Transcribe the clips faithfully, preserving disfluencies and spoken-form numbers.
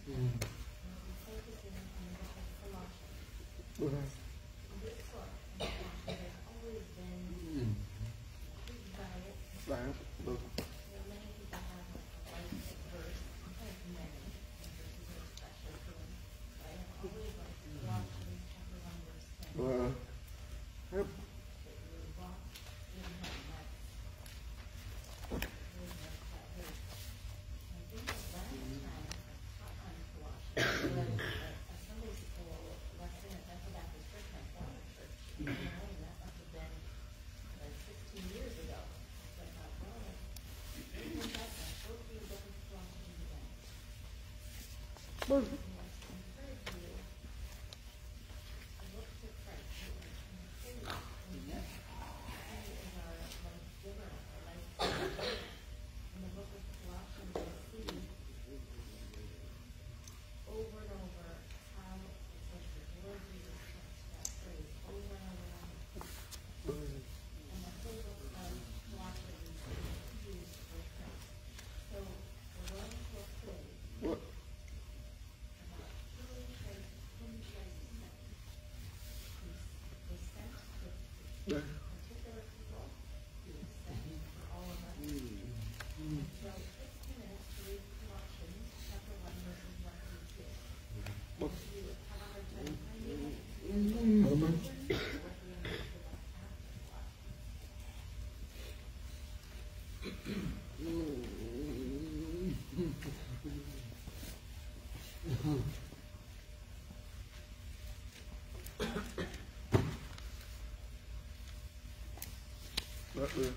Focusing on the book of Colossians. This book in Colossians has always been intrigued by it. You know, many people have a like verse, sometimes many, and verses are special to them. But I have always liked Colossians chapter one, verse ten. Uh, yep. That you were bought in him. That's really nice that verse. I think the last time I taught on Colossians was a, a Sunday school lesson at Bethel Baptist Church, my former church. You know, and that must have been like sixteen years ago. So I thought, well, let's bring that back. Let's go through the book of Colossians again. Well, And let's encourage you to look to Christ. He is our life giver, our life giver. In the book of Colossians, we see over and over how it says the Lord Jesus Christ, that phrase, over and over and over. And the whole book of Colossians is used for Christ. So we're going to a phrase what? about who Christ, whom Christ sent. He was sent to particular people. He was sent for all of us. And so fifteen minutes to read Colossians chapter one, verses one through two. And if you have a hard time finding it, you can go to Lievens, or what we understood about after Not really.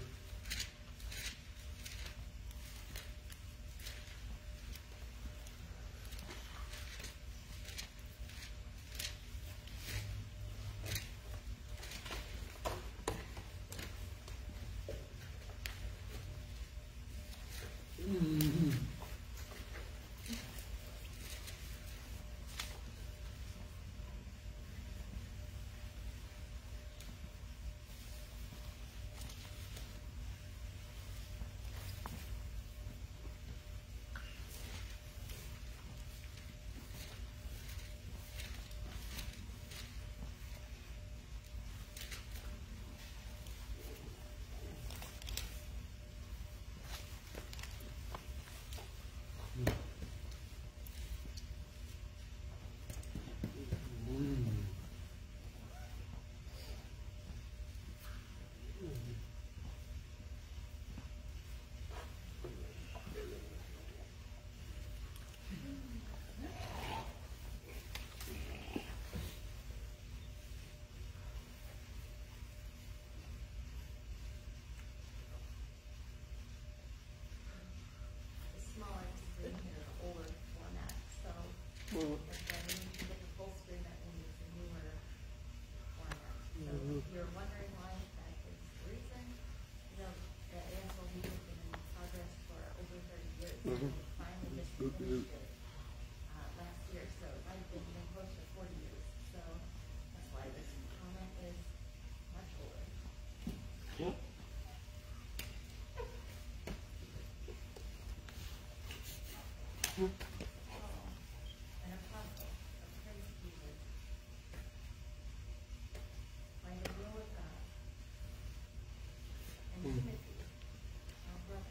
the smaller screen here, the older format. So Well, that's why when you get the full screen, that means it's a newer format. So if you're wondering why that is the reason, you know, the A S L V has been in progress for over thirty years. Mhm. We finally just finished it uh, last year, so it might have been even close to forty years. So that's why this format is much older. yeah. Paul, an apostle of Christ Jesus, by the will of God, and Timothy, our brother,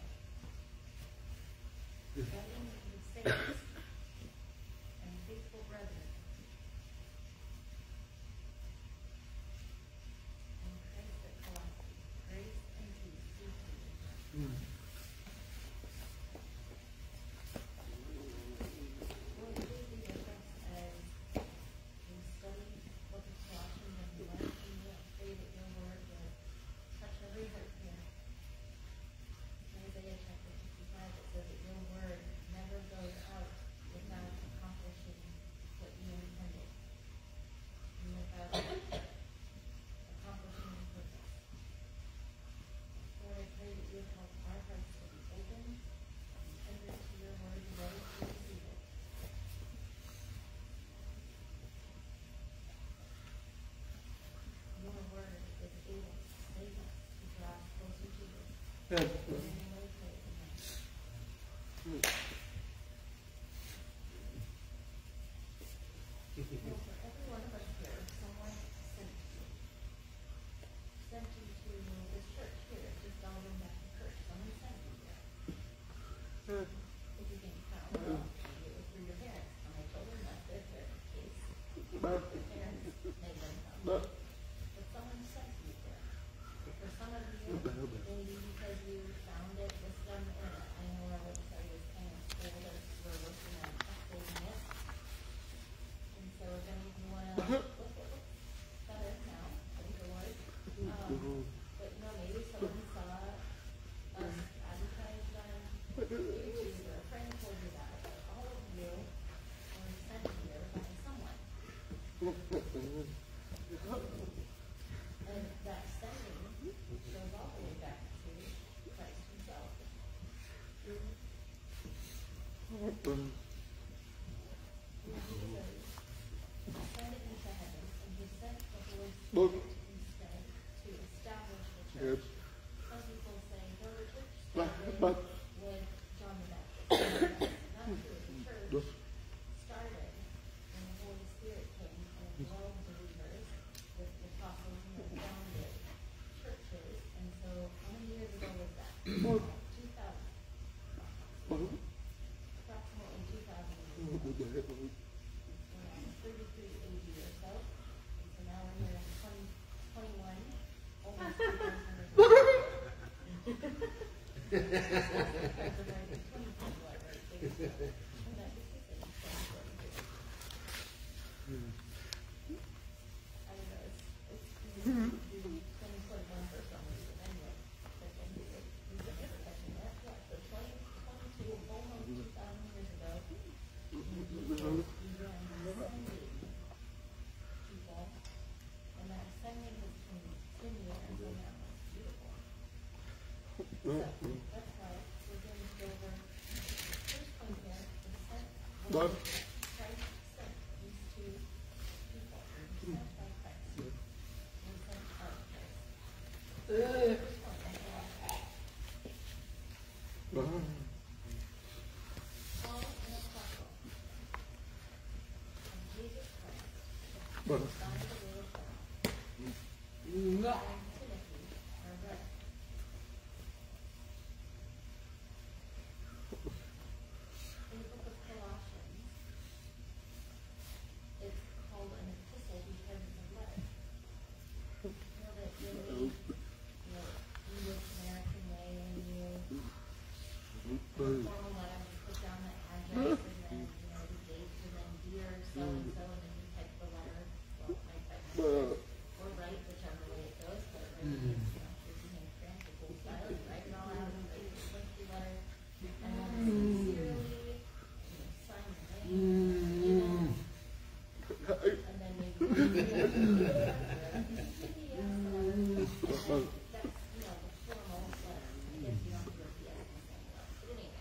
writing to the saints and faithful brethren in Christ at Colossae, grace and peace be to you. And that sending goes all the way back to Christ himself. Jesus ascended into heaven, and he sent the Holy Spirit instead to establish the church. Some people say, no, the church started with John the Baptist. Not true. The church started when the Holy Spirit came and indwelled believers with the apostles and the founded churches. And so, how many years ago was that? two thousand. Approximately two thousand years ago. thirty-three A D or so. And so now we're here in twenty twenty-one, almost two thousand years ago. twenty twenty-one, right? There you go. And that is the same thing. I don't know, it's, it's easy to do twenty twenty-one for some reason anyway. But then we were, we were never catching that. Yeah, so twenty twenty-two, almost two thousand years ago, we began ascending people, and that ascending has continued until now. It's beautiful. So, that's why we're going to go over the first point here, the sent. What? Christ sent these two people. They were sent by Christ. They were sent of Christ. The first one is Paul, an apostle of Jesus Christ, by the will of God, and Timothy, our brother. In the book of Colossians, it's called an epistle because it's a letter. You know that you read, you know, English American way, and you formal letter, you put down the address, and then, you know, the date, and then dear so-and-so, and then you type the letter. Well, I type my letter, or write, whichever way it goes, but right, you know, if you hand cramp the whole style, you write it all out, and write the lengthy letter, and then sincerely, you know, sign your name, and then maybe P D F, whatever. And then that's, you know, the formal letter. I guess you don't have to go P S and send it out, but anyway.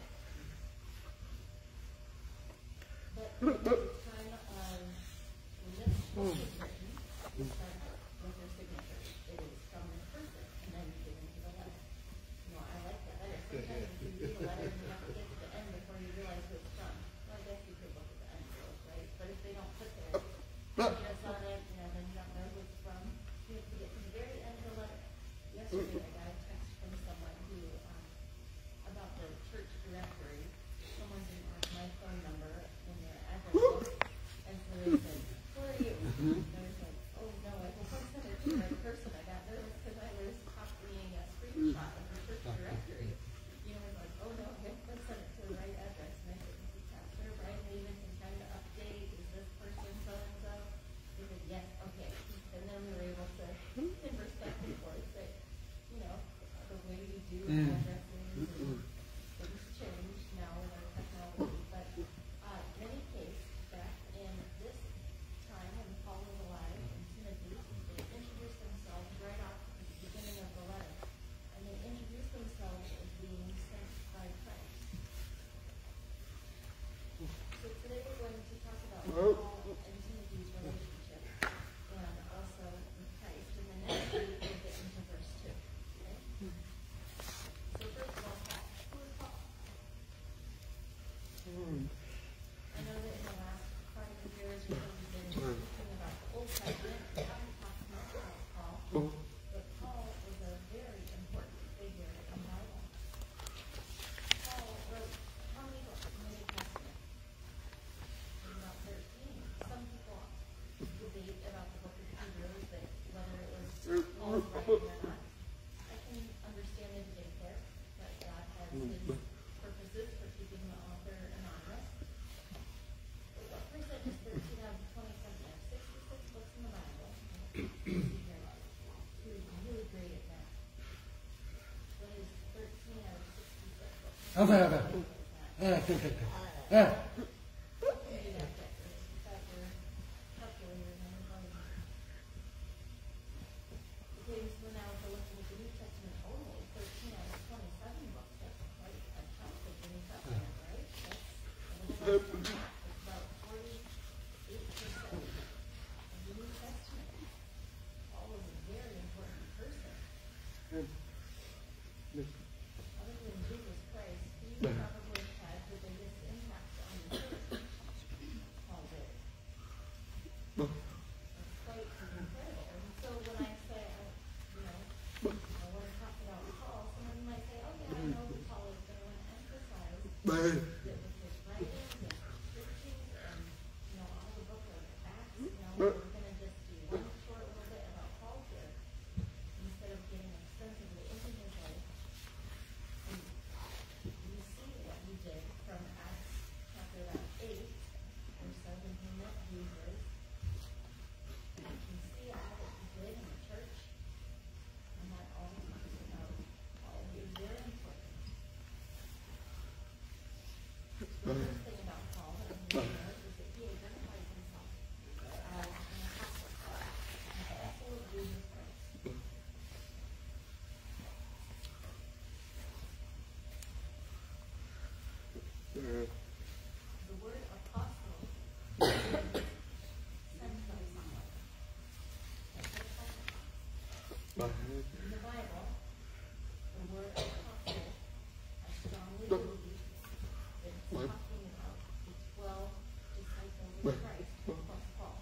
But at the time of when this book is written, you start with your signature. It is from this person, and then you get into the letter. You know, I like that better. Sometimes if you read a letter and you have to get to the end before you realize who it's from. Well, I guess you could look at the envelope, right? But if they don't put their address on it, you know, then you don't know who it's from. You have to get to the very end of the letter. Yesterday, I got a text from someone who, um, about the church directory. Someone didn't mark my phone number in their address book, and so they said, "Who are you?" And I was like, "Oh no, I hope I sent it to the right person." I got nervous because I was copying a screenshot of the church directory. You know, I was like, "Oh no, I hope I sent it to the right address." And I said, "This is Pastor Brian Lievens, and trying to update. Is this person so and so?" They said, "Yes, okay." And then we were able to converse back and forth, say, you know, the way we do addresses and things change now with our technology. But uh, in any case, back in this time when Paul was alive and Timothy, they introduced themselves right off at the beginning of the letter. And they introduced themselves as being sent by Christ. So today we're going to talk about Paul and Timothy's relationship, and also with Christ. And then next week we'll get into verse two. Okay? So first of all, Paul. Who is Paul? I know that in the last part of the years we've been talking about the Old Testament. We haven't talked much about Paul. But Paul was a very important figure in the Bible. Paul wrote how many books in the New Testament? About thirteen. Some people debate about the book of Hebrews, that whether it was Paul's writing or not. I can understand the debate there, but God has his purposes for keeping the author anonymous. But what percent is thirteen out of twenty-seven? I have sixty-six books in the Bible. He was really great at that. What is thirteen out of sixty-six books? Okay, okay. Yeah, okay, okay. Yeah. What can you do that, Decker? Is that your calculator number? It's about forty-eight percent of the New Testament. Paul was a very important person. Other than Jesus Christ, he probably had the biggest impact on the church. Paul did. It's quite incredible. And so when I say, I, you know, I want to talk about Paul, someone might say, oh yeah, I know who Paul is, but I want to emphasize that with his writings and preachings and, you know, all the book of Acts, you know, we're going to just do one short little bit about Paul here instead of getting extensively into his life. And you see what he did from Acts chapter eight or so when he met Jesus. You can see all that he did in the church, and that all talks about Paul. He was very important. The first thing about Paul that I need to know is that he identifies himself as an apostle, an apostle of Jesus Christ. The word apostle means sent by someone. That's what apostle means. In the Bible, the word apostle, I strongly believe that it's talking about the twelve disciples of Christ plus Paul.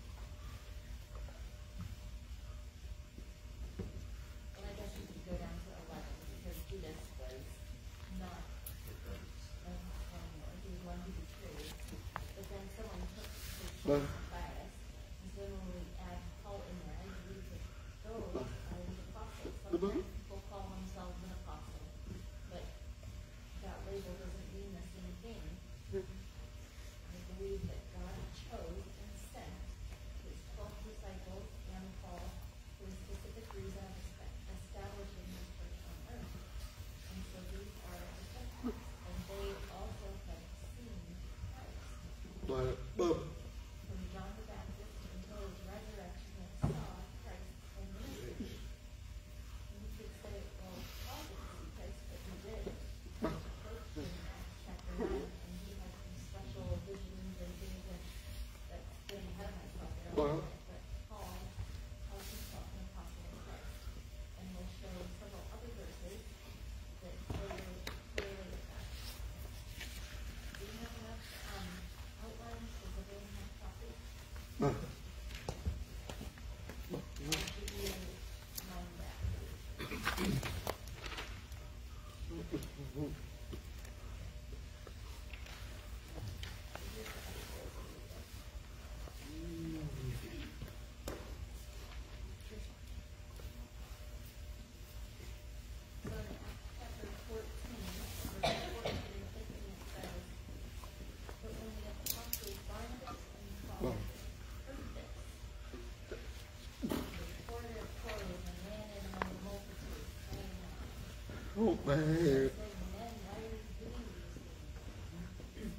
And I guess you could go down to eleven because Judas was not an apostle anymore. He was one who betrayed. But then someone took his place bias. And so when we add Paul in there, I believe that those are the apostles. Sometimes people call themselves an apostle, but that label doesn't mean the same thing. I believe that God chose and sent his twelve disciples and Paul for a specific reason of espe- establishing his church on earth. And so these are the Gentiles, and they also have seen Christ. From John the Baptist until his resurrection, they saw Christ and ministry. And you could say, well, Paul didn't see Christ, but he did. He approached him in Acts chapter nine, and he had some special visions and things that, that's getting ahead of myself there a little bit. But Paul calls himself an apostle of Christ. And we'll show several other verses that further clearly that. Do you have enough um, outlines? Does everyone have copies? I'll give you mine back. So in Acts chapter fourteen, verse fourteen and fifteen, it says, but when the apostles Barnabas and Paul heard this, they tore their clothes and ran in among the multitude, crying out, saying, men, why are you doing these things?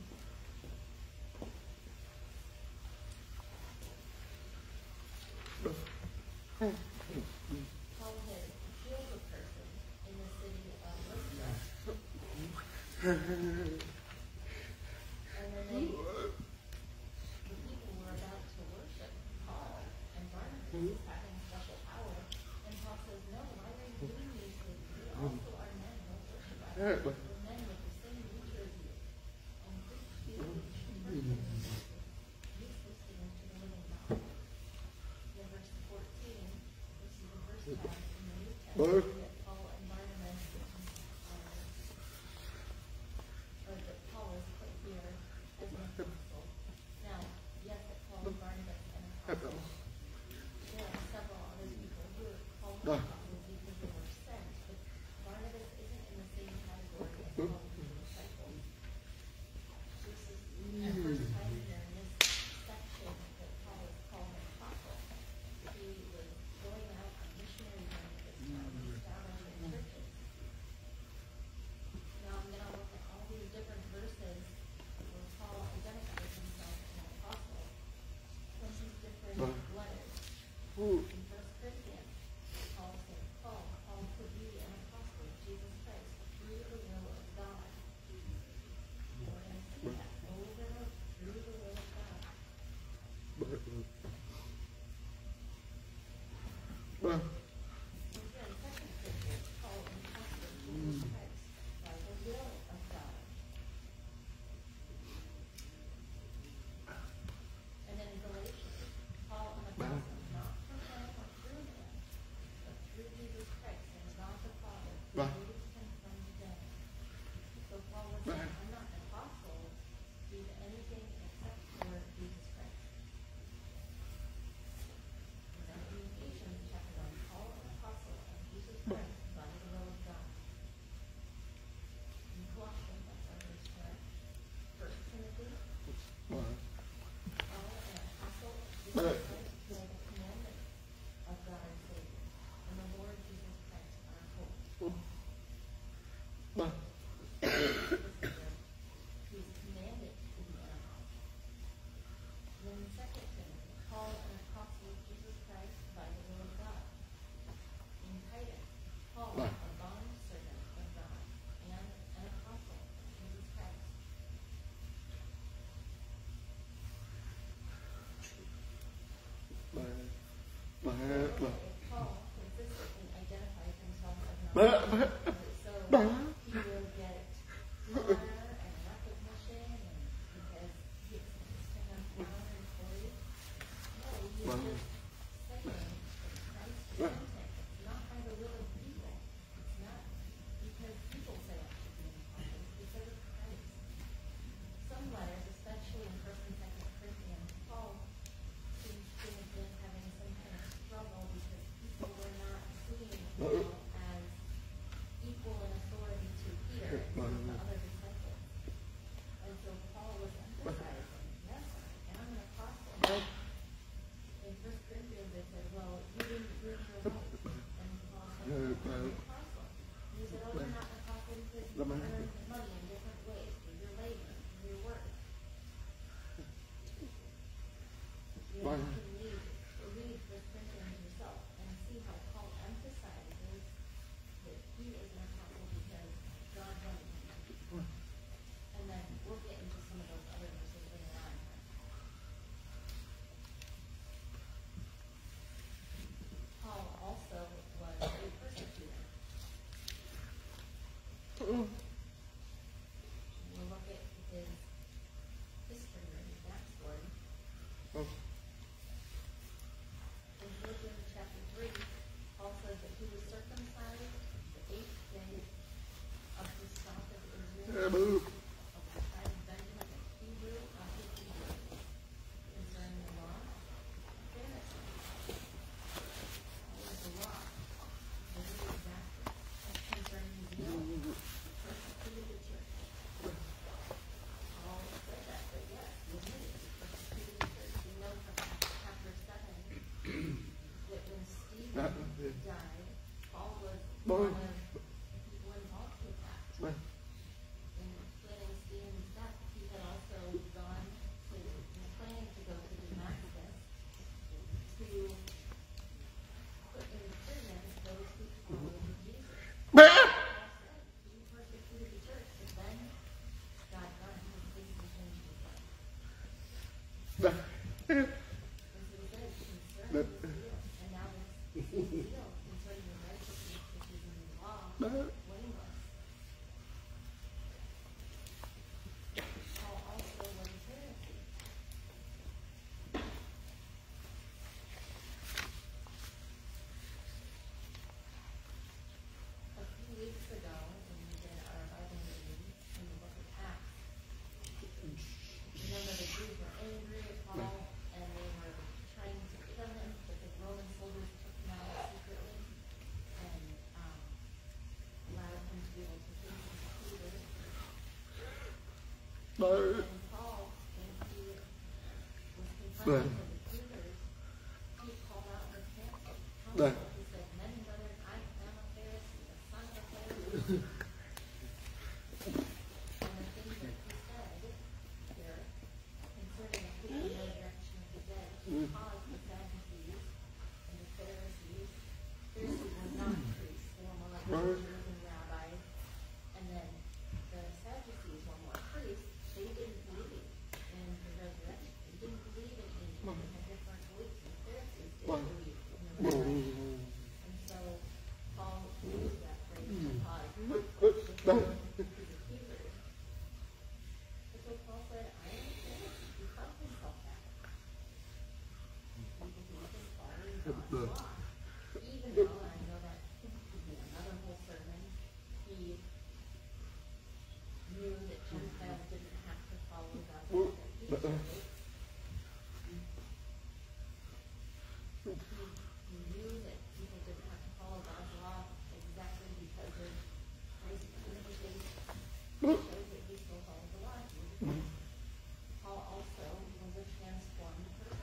Paul had healed a person in the city of Lystra. And then they, the people were about to worship Paul, and Barnabas is having special power. And Paul says, no, why are you doing these things? We also are men, don't worship us. We're men with the same nature as you. And preach to you useless things to the living God. In verse fourteen, this is the first time in the New Testament that Paul and Barnabas are, or that Paul is put here as an apostle. Now, yes, it calls Barnabas an apostle. There are several other people who are called apostles because they were sent, but Barnabas isn't in the same category as Paul and the disciples. This is the first time here in this section that Paul is called an apostle. He was going out on missionary journey at this time, So he will get honor and recognition and because he expects to have honor and glory. No, he is just saying that Christ sent him. It's not by the will of people. It's not because people say I should be an apostle. It's because of Christ. Some letters, especially in First and Second Corinthians, Paul seems to have been having some kind of struggle because people were not seeing him as equal in authority to Peter and some of the other disciples. And so Paul was emphasizing, yes, I am an apostle. In First Corinthians they said, well, you didn't bring your wife. And Paul said, I'm an apostle. And he said, oh, you're not an apostle because you earn money in different ways through your labor, through your work. You know, you can read, read First Corinthians yourself and see how Paul emphasizes that he is an apostle because God wanted him to. And then we'll get into some of those other verses later on. Paul also was a persecutor. We'll look at his history or his backstory. In Philippians chapter three, Paul says that he was circumcised the eighth day of the stock of Israel, of the tribe of Benjamin, a Hebrew of the Hebrews, concerning the law, a Pharisee. What was the law? What is it exactly? Concerning zeal, persecuted the church. Paul said that, but yes, he admitted he persecuted the church. We know from chapter seven that when Stephen died, Paul was one of the people involved with that. In planning Stephen's death, he had also gone to, was planning to go to Damascus to put in prison those who followed Jesus. Paul said, you persecuted the church, but then God got his face and changed his life. And so he said, concerning the zeal, and now this same zeal concerning the righteousness which is in the law, blameless. Paul also was a Pharisee. A few weeks ago, when we did our Bible reading in the book of Acts, remember the Jews were angry at Paul and they were trying to kill him, but the Roman soldiers took him out secretly and um, allowed him to be able to face his accusers. And Paul, when he was confronted with his accusers, he called out in his council. He said, men and brothers, I am a Pharisee, the son of a Pharisee. And the thing that he said here, concerning the hope and resurrection of the dead, caused the Sadducees and the Pharisees. Pharisees were not priests, they were more like teachers and rabbis. And then the Sadducees were more priests. They didn't believe in the resurrection. They didn't believe in angels. They had different beliefs. And the Pharisees didn't believe in the resurrection. And so Paul used that phrase to cause conflict with his accusers. And so Paul said, I am a Pharisee. He called himself that. He believed in following God's law. Even though, and I know that could be another whole sermon, he knew that Gentiles didn't have to follow God's law. He did. He, he knew that people didn't have to follow God's law exactly because of Christ's invitation. It shows that he still followed the law. Paul also was a transformed person.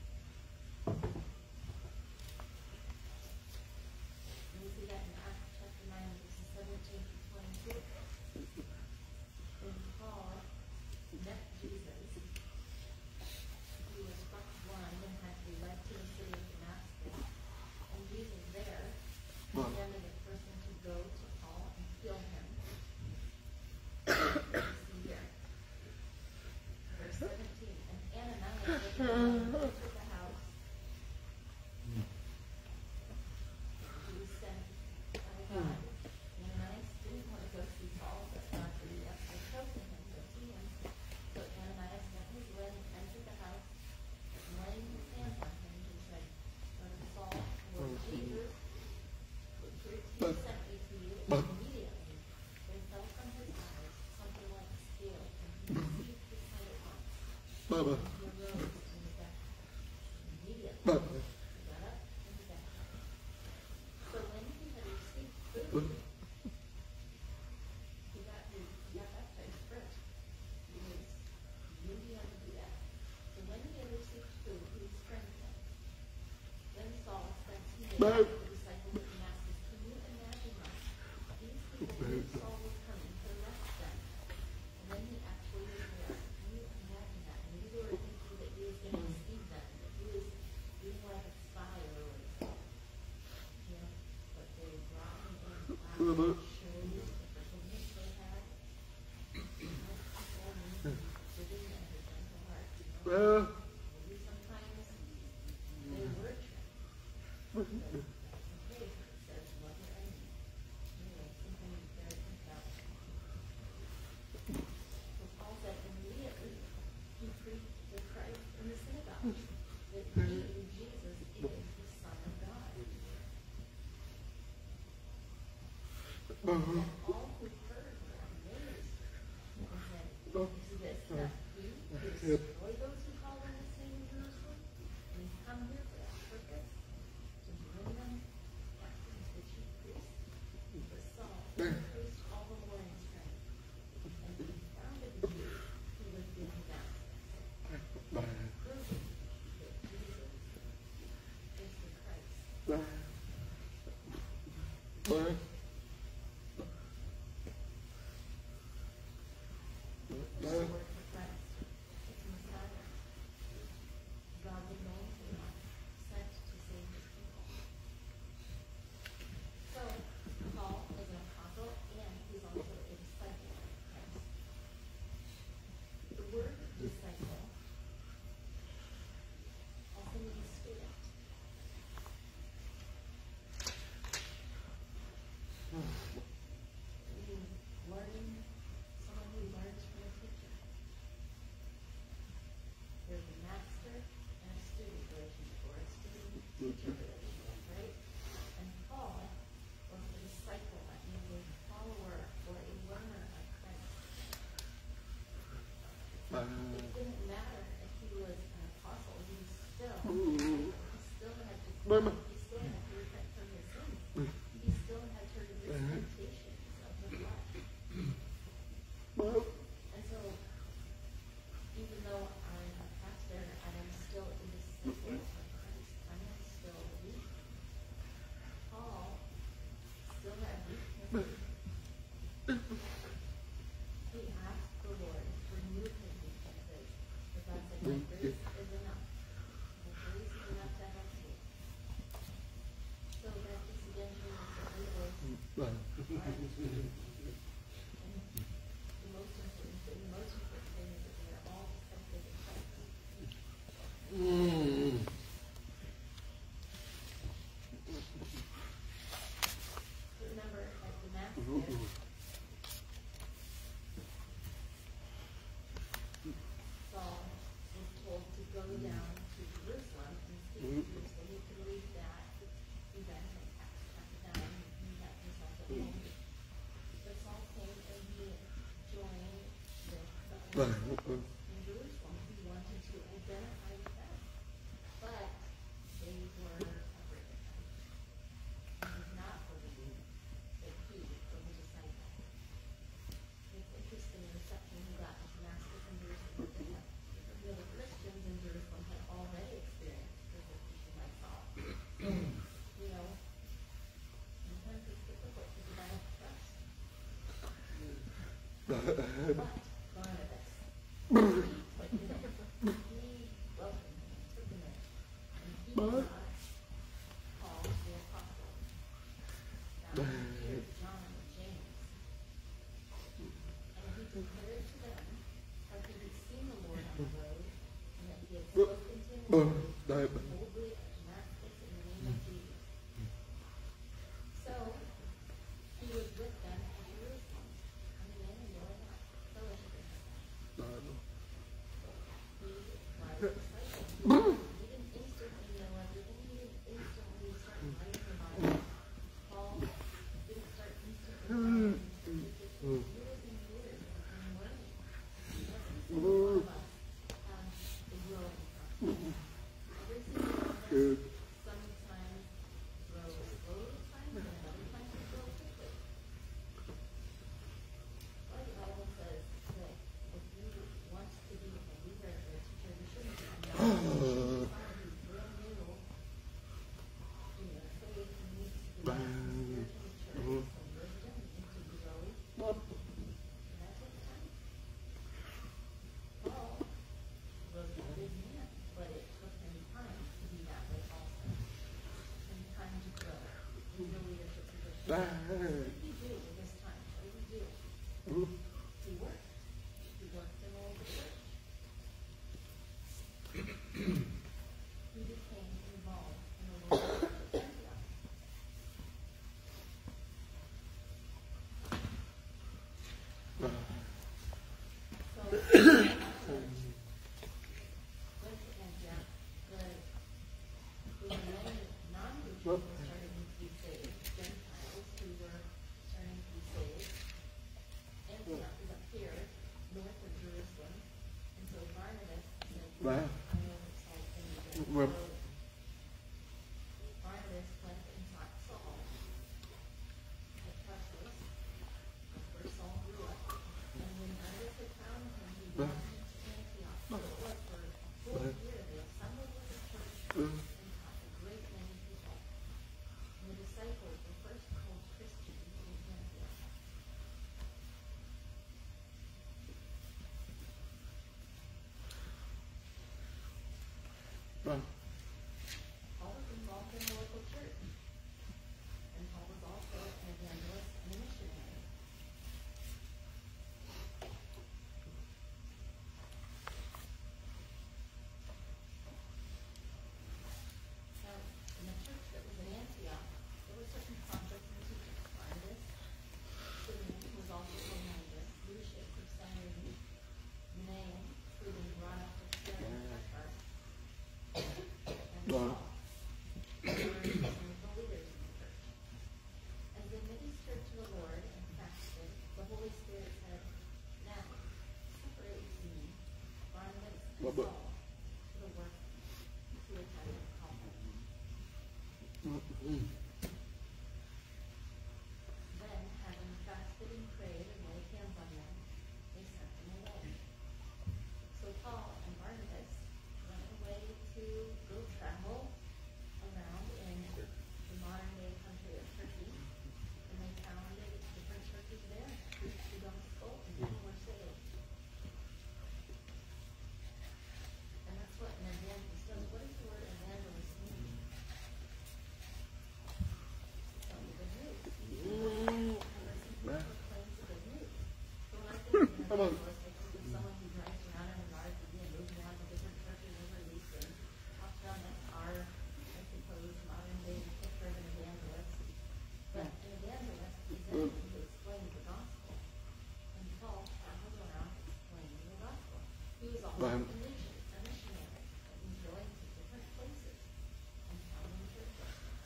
And we see that in Acts chapter nine, verses seventeen to twenty-two. When Paul met Jesus, he was struck blind and had to be led to the city of Damascus. And Jesus there commanded a person to go to Paul and heal him. We see here. Verse seventeen. And Ananias entered the house. He was sent by God Baba. He arose and went back immediately. Baba. He got up and went back. So when he had received food, he got, he got baptized first. He was, he knew he had to do that. So when he had received food, he was strengthened. Then Saul said to the disciples of Damascus, can you imagine us? These people knew Saul was coming to arrest them. And then he actually was there. Can you imagine that? And these were thinking that he was going to deceive them, that he was being like a spy or something. You know, but they brought him in, wow, showed the forgiveness they had. Forgiving and his gentle heart. Well, Maybe sometimes they were tricked. But okay, it says love your enemy. Anyway, something very think about. So Paul said immediately he preached the Christ in the synagogue, that he, Jesus, is the Son of God. And all who heard were amazed and said, is this not he who destroyed those who call on his name in Jerusalem? And he's come here for that purpose, to bring them captive to the chief priests. But Saul increased all the more in strength, and confounded the Jews who lived in Damascus, proving that Jesus is the Christ. well, The word for Christ. It's Messiah. God's anointed one, sent to save his people. So, Paul is an apostle and he's also a disciple of Christ. The word disciple also means student. It means learning, someone who learns from a teacher. There's a master and a student relationship, or a student-teacher relationship, right? And Paul was a disciple, that means a follower or a learner of Christ. It didn't matter if he was an apostle, he was still a disciple. He still had to Mama. he still had to repent from his sins. He still had to resist temptations of the flesh. well, And so, even though I'm a pastor, I am still a disciple of Christ. I am still weak. Paul still had weaknesses. He asked the Lord to remove his weaknesses. But God said, my grace is enough. My grace is enough to help you. So that just again shows us that we always well, are. And the most important thing, the most important thing is that we are all disciples of Christ. mm, Remember at Damascus, Saul was told to go down to Jerusalem and speak to Jerusalem. You can read that event in Acts chapter nine. He got himself at home. But Saul came and he joined with the well, apostles in Jerusalem. He wanted to identify with them. But they were afraid of him. He did not believe that he was a disciple. It's interesting the reception he got in Damascus and Jerusalem. They had, you know, the Christians in Jerusalem had already experienced persecution by Saul. So, you know, sometimes it's difficult to develop trust. But Barnabas, he took him in. He welcomed him, took him in. And he But- got Paul the apostle. Now, Peter, John, and James. And he declared to them how he had seen the Lord on the road, and that he had spoken to him well, boldly that- at Damascus in the name of Jesus. So, he was with them at Jerusalem, coming in and going out, fellowshipping with them. well, He was a disciple. He didn't instantly know everything. He didn't instantly start writing the Bible. Paul didn't start instantly writing. It took years and years of learning. You know, every single one of us have you do with this time? What did you do? He worked. He worked in all the church. He became involved in the Lord's church at Antioch. So, went to Antioch. The, the many non-Jews were starting to be saved. Gentiles who were starting to be saved. Antioch is up here, north of Jerusalem. And so Barnabas said, Wow. I know it's all in the Well- so Barnabas went and taught Saul at Tarsus, where Saul grew up. And when Barnabas had found him, he brought him to Antioch. So it was for a full year they assembled with the church and taught a great many people. And the disciples were first called Christians in Antioch. Paul was involved in the local church. And Paul was also an evangelist and a missionary. Now, in the church that was in Antioch, there were certain prophets and teachers. Barnabas, Simeon, who was also from Moses, Lucius of Cyrene, Manaen, who had been brought up with Sarah and Tarsus, and Saul. They were some of the leaders in the church. As they ministered to the Lord and fasted, the Holy Spirit said, now, separate to me Barnabas and Well, but- Saul to the work to which I have called them. Then, having fasted and prayed and laid hands on them, they sent them away. So Paul and Barnabas went away to go travel around in the modern-day country of Turkey, and they founded different churches there, preached the gospel, and many were saved. And that's what an evangelist does. What does the word evangelist mean? Tell me the good news. Proclaims the good news. So when I think of an Come on. evangelist, I think of someone who drives around in an R V and moves around to different churches every week and talks around that car, I suppose, modern day picture of an evangelist. But an evangelist is anyone who explains the gospel. And Paul traveled around explaining the gospel. He was also Right. a mission, a missionary, that was going to different places and founding churches.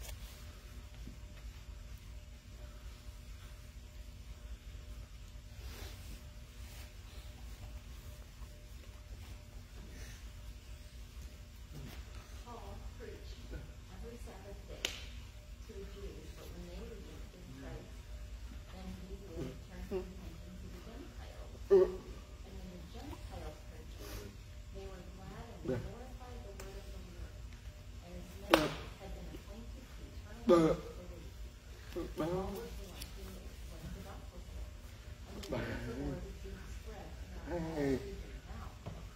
Paul preached every Sabbath day to the Jews, but when they believed in Christ, then he would turn his attention to the Gentiles. And when the Gentiles heard Jesus, they were glad and glorified the word of the Lord. And as many as had been appointed to eternal life believed. Paul was the one who explained the gospel to them. And the word of the Lord is being spread throughout all the region now.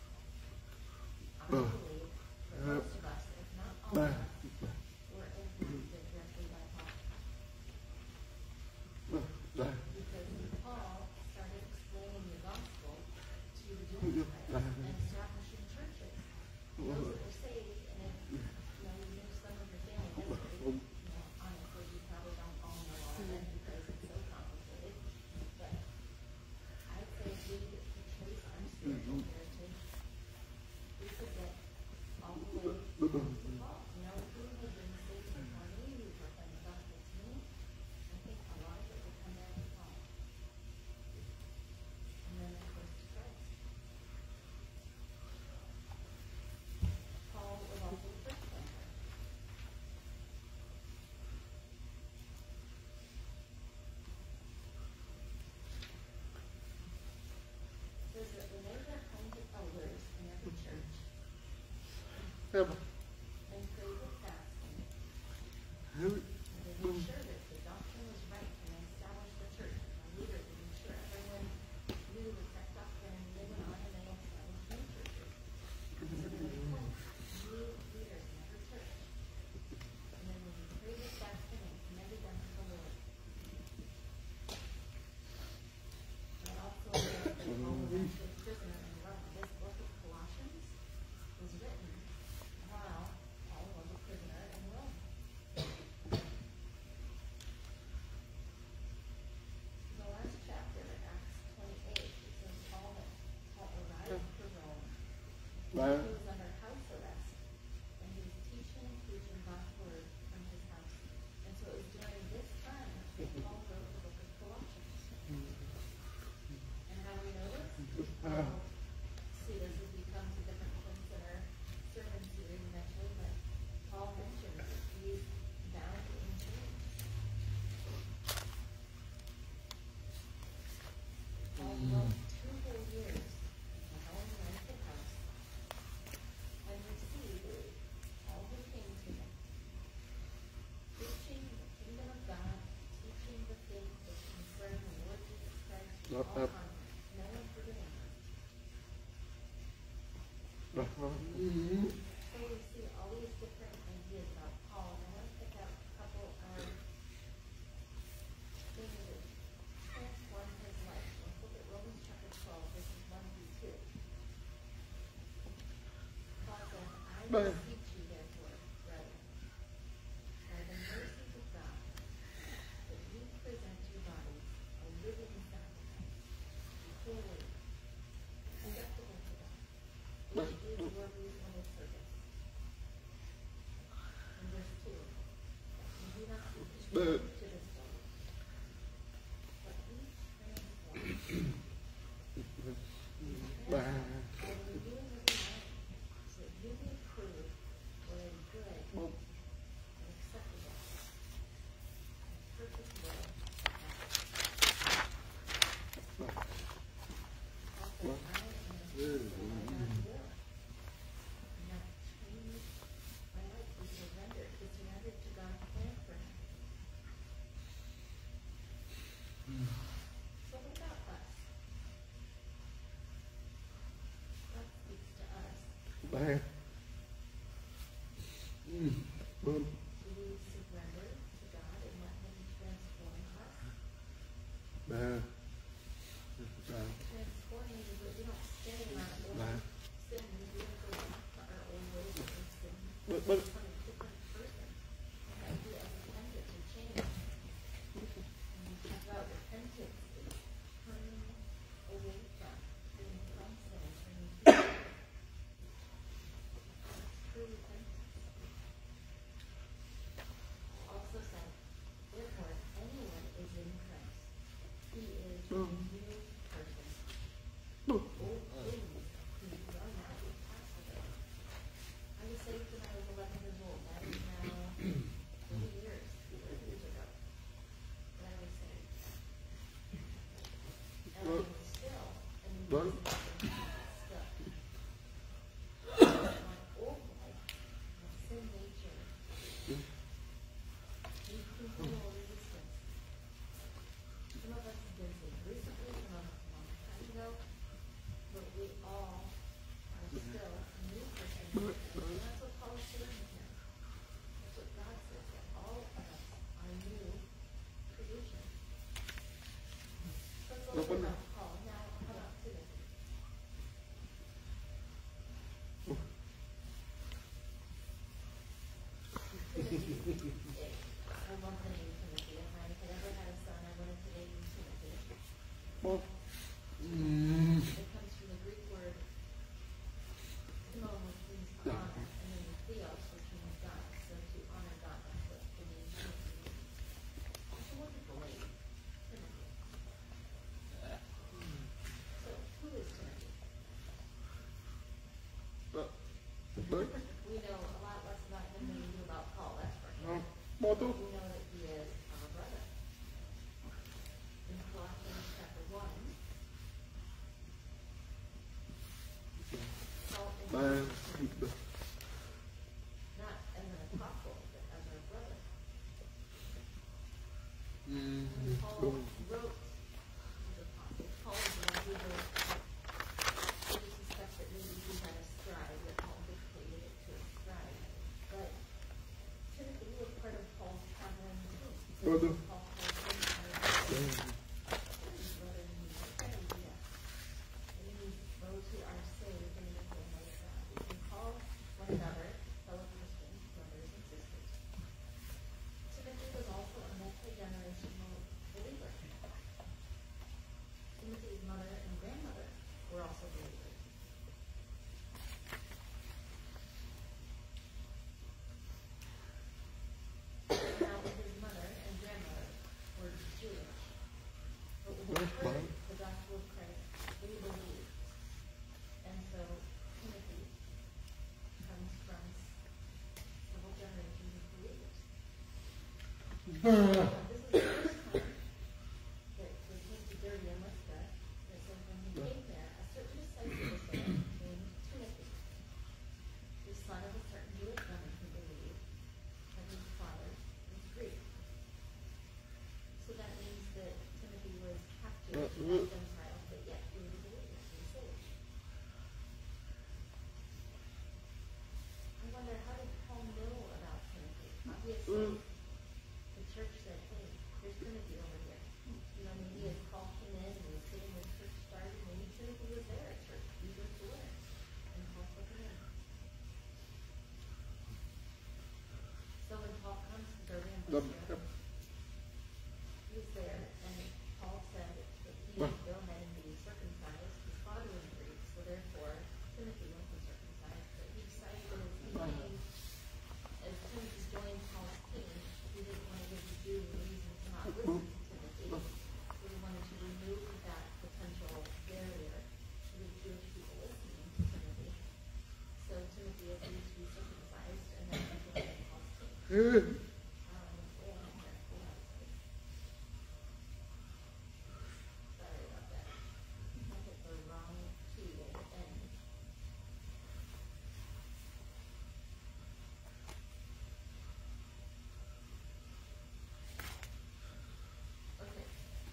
I believe that most of us, if not all of us, were impacted directly by Paul. Because Paul started explaining the gospel to the Gentiles and establishing churches. Those that were saved, and if you know you knew some of your family history, you know, honestly, you probably don't all know all of it because it's so complicated. But I'd say if we could trace our spiritual heritage, we could get all the way to Paul. You know, who had been saved before me, who proclaimed the gospel to me. I think a lot of it would come down to Paul. And then, of course, to Christ. Paul was also a church planter. It says that when they were appointed elders in every church, and prayed with fasting, and they made sure that the doctrine was right, and they established the church, and the leaders, and made sure everyone knew the correct doctrine, and they went on and they established new churches. So they would appoint new leaders in every church. And then when they prayed with fasting and commended them to the Lord. Paul wrote the book of Colossians. And how do we know this? We'll see this as we come to different points in our sermon series eventually, but Paul mentions he's bound in chains. Paul wrote two whole years in the home and the house and received all who came to him, preaching the kingdom of God, teaching the things that concern the Lord Jesus Christ with all confidence, no one forgetting them. Mm-hmm. So we see all these different ideas about Paul, and I want to pick out a couple of things that transformed his life. Let's look at Romans chapter twelve, verses one through two. Paul says, I beseech you therefore, brethren, by the mercies of God, that you present your bodies a living sacrifice, holy, acceptable to God, which is your reasonable service. In verse two, you do not be conformed to this world, but be transformed. By the renewing of your mind, so that you may prove what is good and acceptable and perfect will of God. Also, I am a servant of God's will. And that changed my life to surrender, to surrender to God's plan for him. So what about us? God speaks to us. Bye. Mm. Boom. Do we surrender to God and let him transform us? Bye. Bye. Transforming is that we don't stay in our old sin. We don't go back to our old ways of sin. We But, but become a different person. And that we are repentant and change. And we talk about repentance is turning away from, turning from sin and turning to God. That's true repentance. Also said, therefore, if anyone is in Christ, he is a new person. Old things who are now passed away. I was saved when I was eleven years old. That is now twenty years, thirty years ago that I was saved. And I am still in the Well- still. My old life, my sin nature, needs continual resistance. Some of us have been saved recently, some of us a long time ago, but we all are still a new person. And that's what Paul is saying here. That's what God says, that all of us are new creation. So it's a little bit about Paul. Now, how about Timothy? Timothy. I love the name Timothy. If I had ever had a son, I wanted to name him Timothy. Well, mm. It comes from the Greek word timon, which means to honor, and then theos, which means God. So to honor God, that's what the name Timothy means. It's a wonderful name, Timothy. So, who is Timothy? But, but, We know a lot less about him than we do about Paul, that's for sure. um, what do? We know that he is our brother. In Colossians chapter one, Paul Bye. introduces him not as an apostle, but as our brother. Mm. When Paul wrote his apostle, Paul is the one who wrote, I just suspect that maybe he had a scribe, that Paul dictated it to a scribe. But Timothy was part of Paul's traveling team. What do? Paul called him our brother. His brother means idea. It means those who are saved in the family of God. We can call one another fellow Christians, brothers and sisters. Timothy was also a multi-generational believer. Timothy's mother and grandmother were also believers. Now, his mother and grandmother were This is the first time that they came to Derby and Lystra. It says when he came there, a certain disciple was there named Timothy, the son of a certain Jewish woman who believed, and his father was Greek. So that means that Timothy was half Jewish, half Gentile, but yet he was a believer, he was saved. I wonder, how did Paul know about Timothy? Obviously, the church said, hey, there's Timothy over here. You know, maybe as Paul came in and was getting the church started, maybe Timothy was there at church, eager to learn. And Paul took him in. So when Paul comes to Derby and Lystra, he was there, and Paul said that he would go ahead and be circumcised. His father was Greek, so therefore Timothy wasn't circumcised. But he decided that as he came, as Timothy joined Paul's team, he didn't want to give the Jew a reason to not listen to Timothy. So he wanted to remove that potential barrier to the Jewish people listening to Timothy. So Timothy agreed to be circumcised, and then he joined Paul's team. Um, yeah, yeah, yeah. Sorry about that. I hit the wrong key at the end. Okay.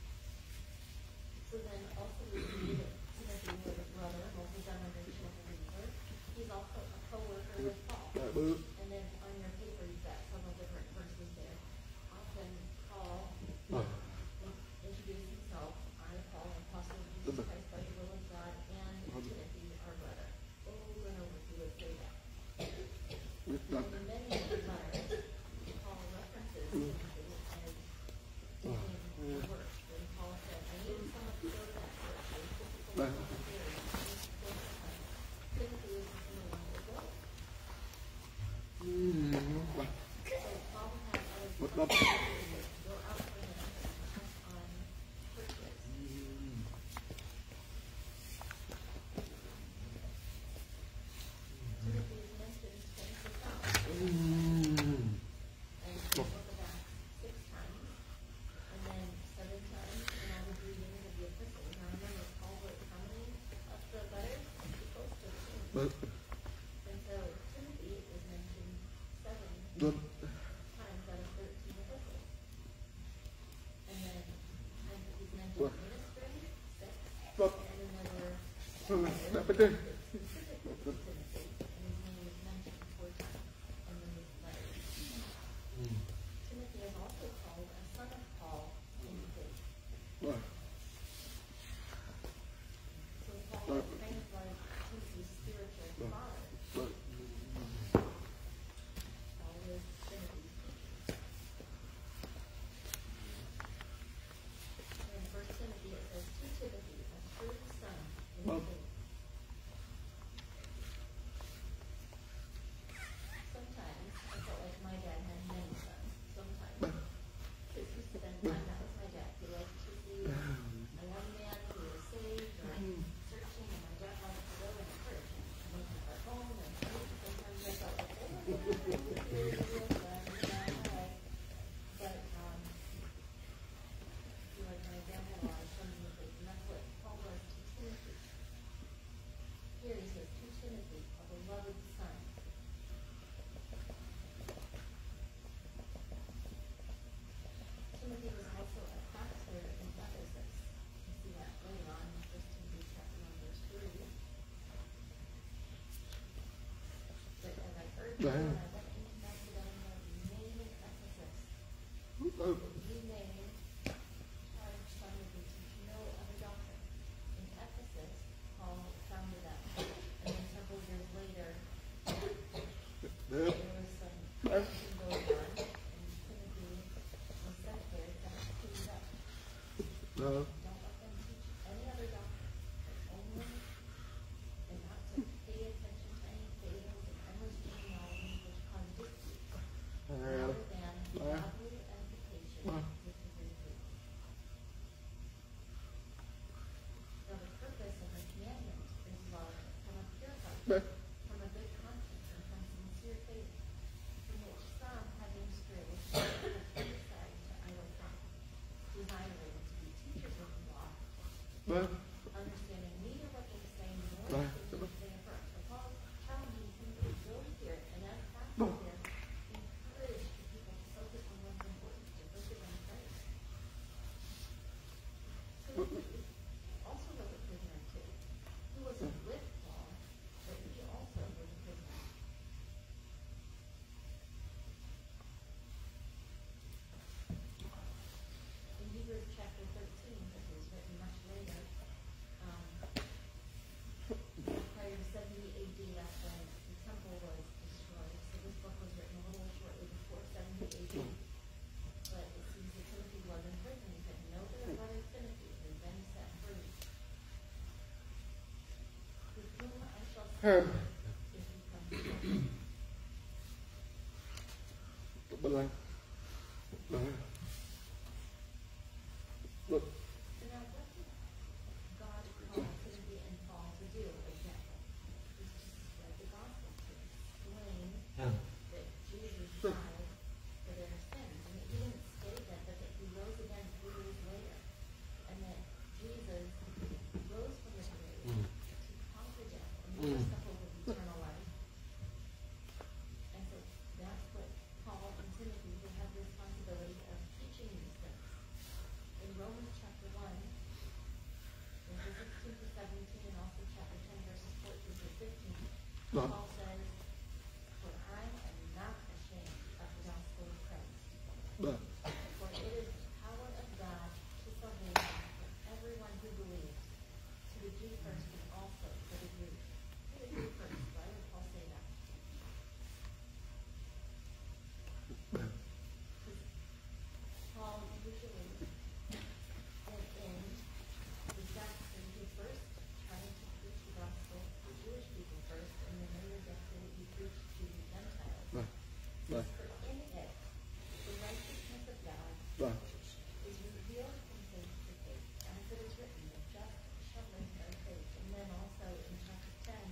So then also we see that Timothy was a brother, multi-generational believer. He's also a co-worker with Paul. And then on your paper you've got several different verses there. Often Paul introduced himself, I, Paul, apostle of Jesus Christ by the will of God, and Timothy, our brother. Over and over he would say that. And in many of his letters, Paul references Timothy as taking the work. When Paul said, I need someone to go to that church, or typical volunteers, I need to go to that. Timothy was the one to go. So Paul had other people go out for him and pass on churches. Timothy is mentioned twenty-six times. And in the book of Acts, six times. And then seven times in all the readings of the epistles. Now remember, Paul wrote how many of the letters? Close to thirteen. And so Timothy is mentioned seven times out of thirteen epistles. And then and he's mentioned ministering, six. And then there were specifically to Timothy, and his name is mentioned four times in the letters. Timothy is also called a son of Paul in faith. So Paul is kind of like Timothy's spiritual father. Paul is Timothy's teacher. In First Timothy it says, to Timothy, a true son in faith. Sometimes I felt like my dad had many sons. Sometimes. Because he spent time out with my dad. He liked to see a young man who was saved or searching, and my dad wanted to go and encourage him. And we took our home, and sometimes I felt like, oh, my God, this is really good, but all right. But, um, I feel like my dad had a lot of sons in the faith, and that's what Paul was to Timothy. Here he says, to Timothy, a beloved son. Timothy was also a pastor in Ephesus. You see that later on in First Timothy chapter one, verse three. But as I urged you when I went into Macedonia, remain in Ephesus. Remain, charged Timothy to teach no other doctrine. In Ephesus, Paul founded that church, and then several years later, there was some action going on, and Timothy was sent there to help clean it up. Don't let them teach any other doctrine, but only, and not to pay attention to any fables and endless genealogies which cause disputes, rather than godly edification which is in truth. Now the purpose of the commandment is love from a pure heart, from a good conscience, and from sincere faith, from which some, having strayed, have turned aside to Vâng. understanding neither what they say nor Vâng. the things they affirm. So Paul is challenging Timothy to go here, and as pastors Vâng. here, encourage the people to focus on what's important, to focus on Christ. Timothy also was a prisoner too. He wasn't with Paul, but he also was a prisoner. In Hebrews chapter thirteen, this was written much later, um, prior to seventy A D, that's when the temple was destroyed. So this book was written a little shortly before seventy A D. But it seems that Timothy was in prison. He said, "Know that our brother Timothy has been set free, with whom I shall Herb. speak if he comes again." Bên Lan. Vâng. Vâng. So now what did God call Timothy and Paul to do exactly? Is to spread the gospel, to explain that Jesus died for their sins. And he didn't state that, but that he rose again three years later. And that Jesus rose from the grave to conquer death and give us the hope of eternal life. And so that's what Paul and Timothy will have the responsibility of teaching these things. In Romans chapter one, verses sixteen to seventeen, and also chapter ten, verses fourteen to fifteen, Vâng. Paul says, "For I am not ashamed of the gospel of Christ, Vâng. for it is the power of God to salvation for everyone who believes, to the Jew first and also for the Greek." For the Greek first, why would Paul say that? Vâng. Paul usually went in the sect that he first tried to preach the gospel to Jewish people first, and then later gets to he preached to the Gentiles. Vâng. Vâng. For in it, the righteousness of God Vâng. is revealed from faith to faith, as it is written, the just shall live by faith. And then also in chapter ten,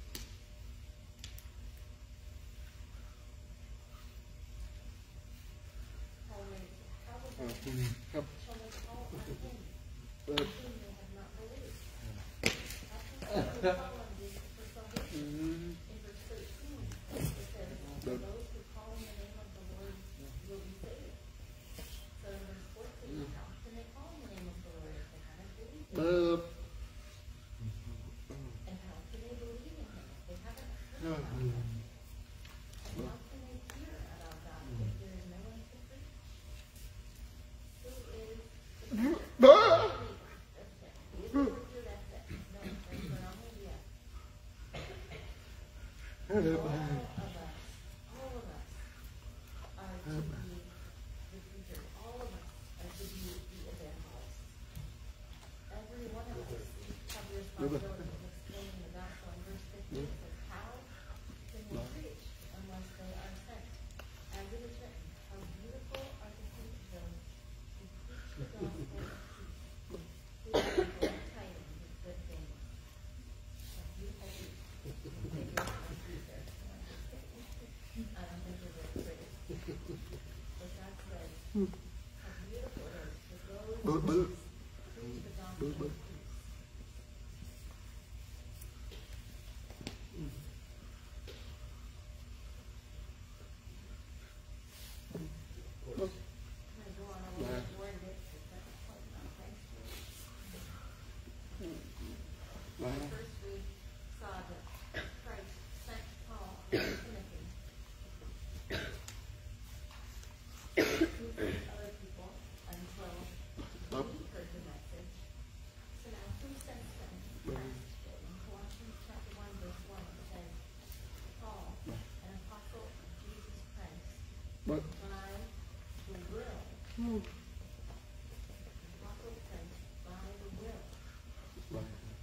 Paul writes, "How will Ờ, they ừ, Không. shall they call on him Vâng. in whom they have not believed? How can they call on Jesus for salvation?" Ừ. In verse thirteen, it says, "For those who call on the name of the Lord will be saved." So in verse fourteen, how can they call on the name of the Lord if they haven't believed him? Vâng. And how can they believe in him if they haven't heard Vâng. about him? And how can they hear about God if there is no one to preach? Who is the preacher? Vâng. That's it. Who is the preacher? That's it. No, there's an idea. All Vâng. of us, all of us are to be the preachers. All of us are to be the evangelists. Every one of us have the responsibility of explaining the gospel. In verse fifteen, it says, "How can they preach unless they are sent? As it is written, how beautiful are the feet of those who preach the gospel of peace, who bring glad tidings of good things." A beautiful feet. They go on feet there. I don't think they're very pretty. But God says, how beautiful it is for those Bữa- who bữa- preach the gospel bữa- of bữa- peace. I'm going to go on a little bit more and get to the second point about Christ. Vâng. First we saw that Christ sent Paul and Timothy to send other people until we heard the message. So now who sent them? Christ did. In Colossians chapter one, verse one, it says, "Paul, an apostle of Jesus Christ, Vâng. by the will," Ừ. apostle of Christ by the will. Vâng.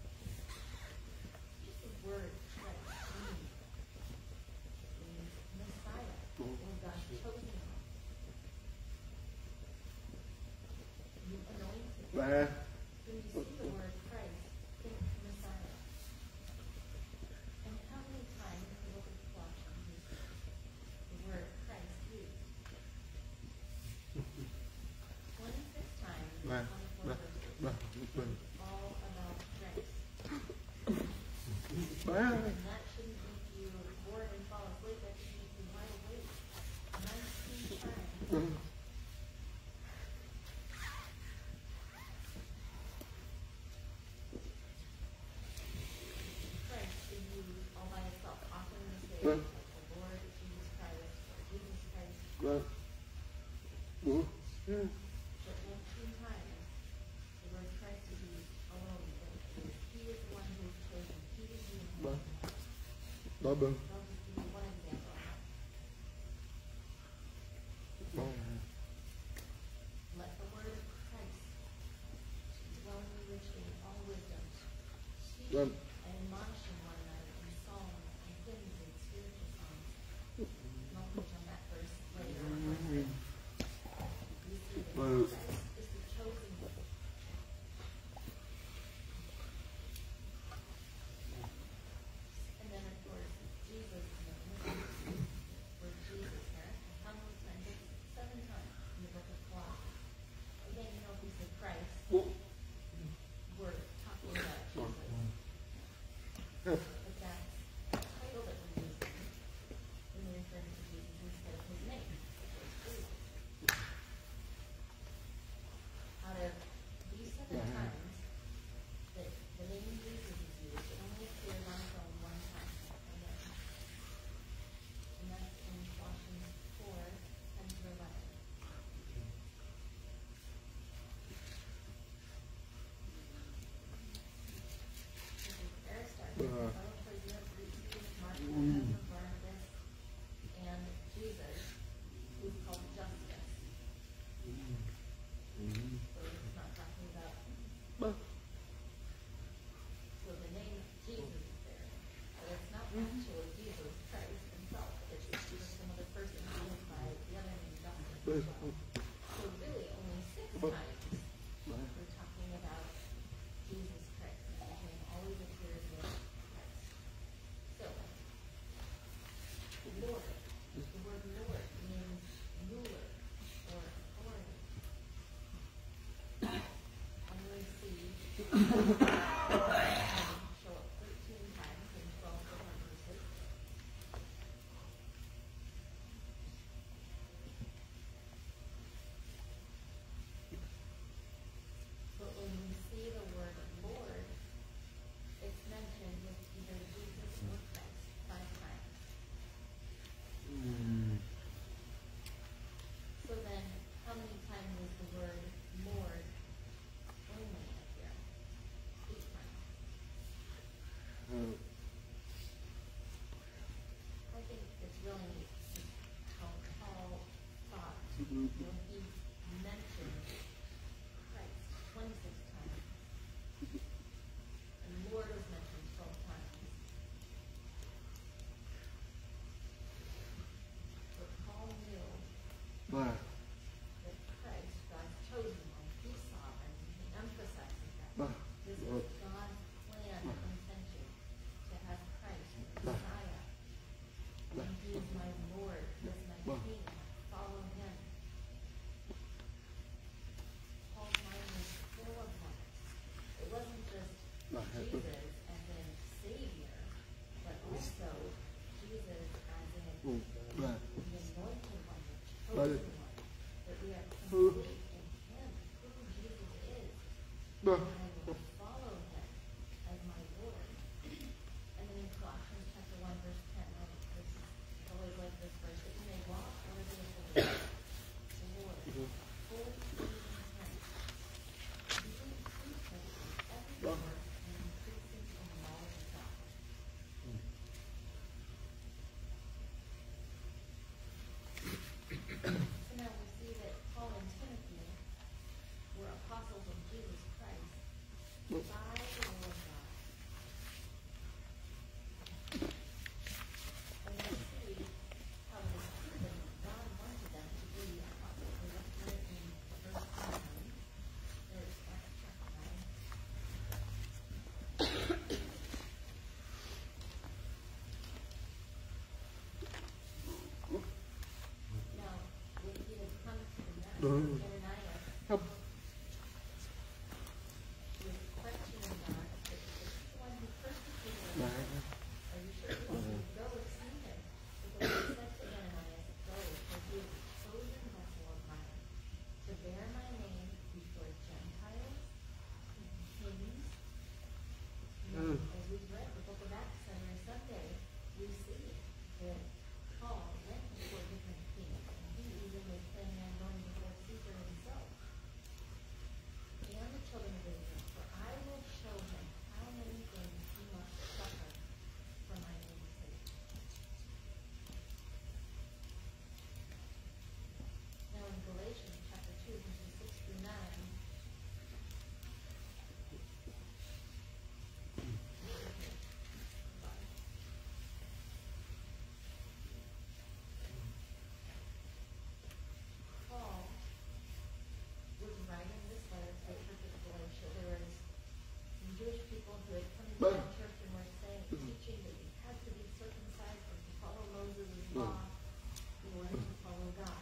Just the word Christ means, means Messiah, or God's chosen one. You anointed. Vâng. When you see the word Christ, think Messiah. And how many times in the book of Colossians is the word Christ used? twenty-six times in Vâng. twenty-four Vâng. verses. Vâng. Vâng. All Bye bye. I'll just give you one example. Let the word of Christ dwell in you richly in all wisdom, Bye. speaking and admonishing one another in psalms and hymns and spiritual songs. And I'll preach on that verse later on Wednesday. We see that Bye. Christ is the chosen one. And then, of course, Jesus is the word Jesus here. How many times? It's seven times in the book of Colossians. Again, you know, if we say Christ, we're talking about Jesus. But that's a title that we're using when we're referring to Jesus instead of his name, which is Jesus. Out of these seven times that the name Jesus is used, it only appears on its own one time. Again. And that's in Colossians four, ten to eleven. This is Aristarchus, Uh-huh. fellow prisoner of Lucius, Mark, the husband of Barnabas, and Jesus, who's called Justice. So it's not talking about, so the name Jesus is there, but it's not actually Jesus Christ himself. It's just some other person named by the other name Justice as well. So really, only six times we're talking about Jesus Christ. And his name always appears with Christ. So, Lord. The word Lord means ruler or authority. And we see um, show up thirteen times in twelve different verses. But when we see the word Lord, it's mentioned with either Jesus or Christ five times. So then, how many times is the word Lord only appear? Eight times. I think it's really how Paul thought when he mentioned Christ twenty-six times. And Lord was mentioned twelve times. But Paul knew Bye. that Christ, God's chosen one, he's sovereign. He emphasizes that. Bye. This was God's plan and intention to have Christ, the Messiah. And he is my Lord, he is my King. Follow him. Paul's mind was full of that. It wasn't just Jesus as in Savior, but also Jesus as in the anointed one, the chosen one. That we are complete in him, who Jesus is. And I will follow him as my Lord. And then in Colossians chapter one, verse ten, I this is I always like this verse, that you may walk worthy of the Lord, the Lord, fully pleasing him, being fruitful in every work and increasing in the knowledge of God. So now we see that Paul and Timothy were apostles of Jesus Christ by the will of God. And we see how it is true that God wanted them to be apostles. We look here in verse nine. There's Acts chapter nine. Now, when he had come to Damascus, Ananias Help. was questioning God, but is this the one who persecuted us? Are you sure you want me to go and see him? But the Lord said to Ananias, Go, for he is a chosen vessel of mine, to bear my name before Gentiles and kings. You know, as we've read the book of Acts every Sunday, we see that Paul went before different kings, and he even was planning on going before Caesar himself. law, we learn to follow God.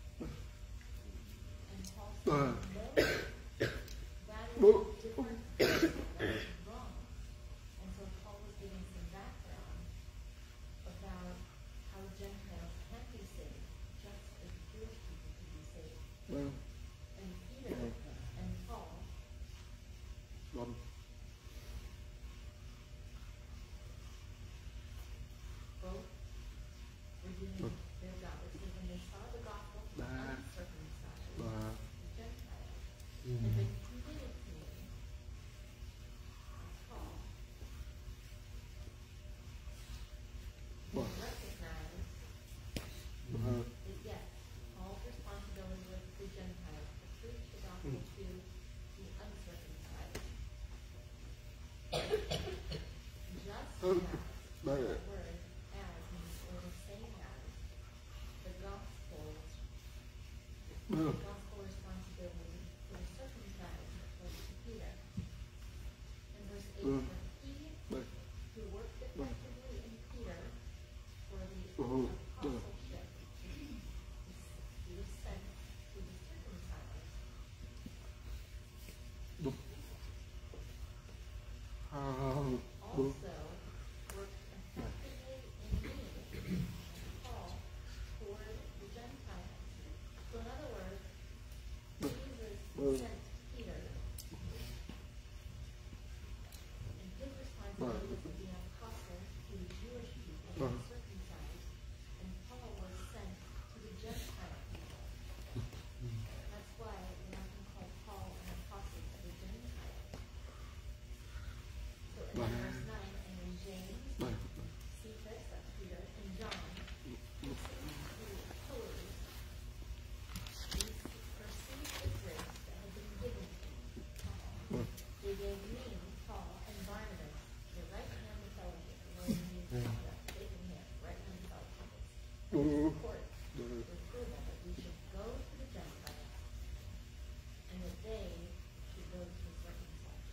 And Paul said, Vâng. no, that is Vâng. different, that is wrong. And so Paul was giving some background about how Gentiles can be saved, just as Jewish people can be saved. Vâng. And Peter and Paul Vâng. both were doing their job. It says when they saw the gospel to the Ba. uncircumcised, Ba. the Gentiles, Ừ. had been committed to me, Paul Vâng. recognized Vâng. that yes, Paul's responsibility was to the Gentiles to preach the gospel Mm. to the uncircumcised. Just Ừ. as Ba. that word as means or the same as the gospel, the Vâng. gospel responsibility for the circumcised was to Peter. In verse eight, Mm. for he Ba. who worked effectively in Peter for the Mhm. apostleship, he was sent to the circumcised. Đúng. À, đúng. Also worked effectively in me, Paul, toward the Gentiles. So in other words, Jesus Mm. sent Peter, and his responsibility was to be an apostle to the Jewish people, the Mm. circumcised, and Paul was sent to the Gentile people. That's why we often call Paul an apostle to the Gentiles. So in Wow. verse nine, and when James, Ba. Cephas, that's Peter, and John listened to pillars, these perceived the grace that had been given to Paul. Vâng. They gave me, Paul, and Barnabas, the right hand of fellowship. The Lord means that taken hand, right hand of fellowship. Ừ. Support, Vâng. the approval that we should go to the Gentiles, and that they should go to the circumcised.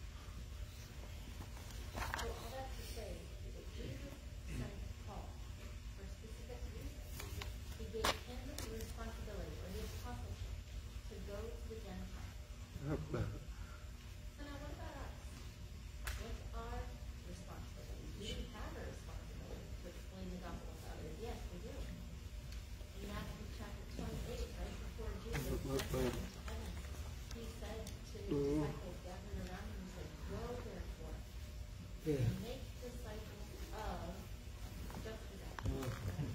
So all that to say is that Jesus sent Paul for a specific reason. He gave him the responsibility or the apostleship to go to the Gentiles. Ba. So now what about us? What's our responsibility? Do we have a responsibility to explain the gospel to others? Yes, we do. In Matthew chapter twenty-eight, right before Jesus went up into heaven, he said to the disciples gathered around him, he said, go therefore and make disciples of just as I right?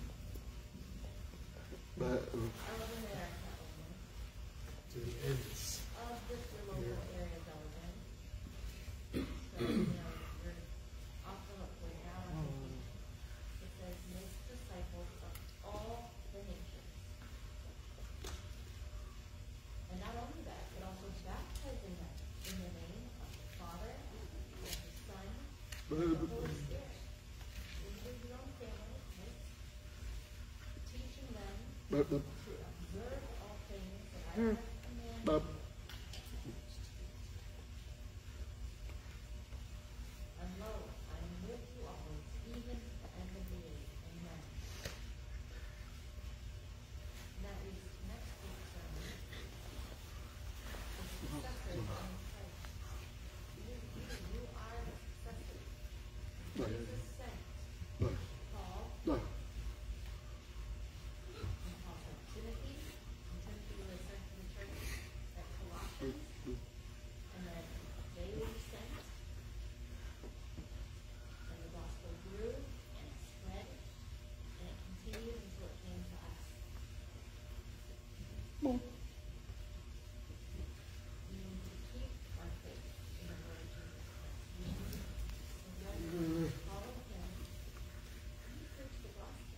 Ba. Ừ. Of America only, To the ends. of this local area Delavan. So, you know, you're off the hook right now. I'm thinking, it says, make disciples of all the nations. And not only that, but also baptizing them in the name of the Father, of the Son, Ba. and the Holy Spirit. Include your own family, right? Teaching them Ba. Ba. to observe all things that I have commanded Ba. you. And lo, I am with you always, even to the end of the age. Amen. And that leads to next week's sermon. The successors in Christ. You, you, you are the successors. Ba. Jesus sent Ba. Paul, Ba. and Paul sent Timothy, and Timothy was sent to the church at Colossians, and then they were sent, and the gospel grew, and it spread, and it continued until it came to us. Ba. We need to keep our faith in the Lord Jesus Christ. We need to surrender, follow him, and preach the gospel.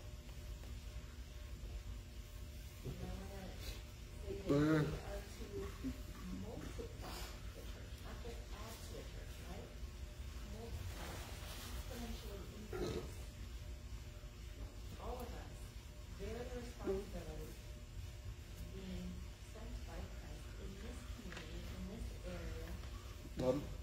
And I want to say that we are to multiply the church, not just add to the church, right? Multiply, exponentially increase. All of us bear the responsibility of being sent by Christ in this community, in this area, Ba.